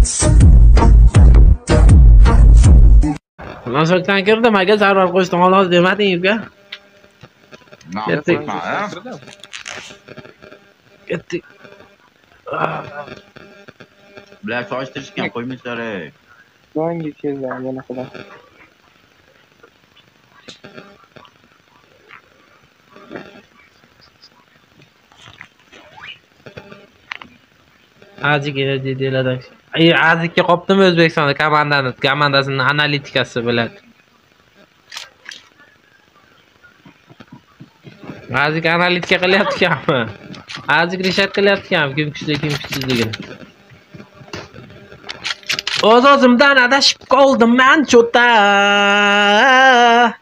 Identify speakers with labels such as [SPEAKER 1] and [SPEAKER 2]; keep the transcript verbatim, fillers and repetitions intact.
[SPEAKER 1] Masakdan kirdim, aka zarur qo'shdim, xolos demading uka. Ketdik. Ketdik.
[SPEAKER 2] Bular solishtirishgan qo'ymishlar ey.
[SPEAKER 3] Yangi kelgan yana qilib.
[SPEAKER 1] Azik enerji deyiladi. Ay, Azikka qopdimi O'zbekistonda komandani, komandasining analitikasi biladi. Azik analitika qilyapti-ku. Azik rishat qilyapti-ku, kim kuchli, kim kuchsizligini. O'z-o'zimdan adashib qoldim men cho'ta.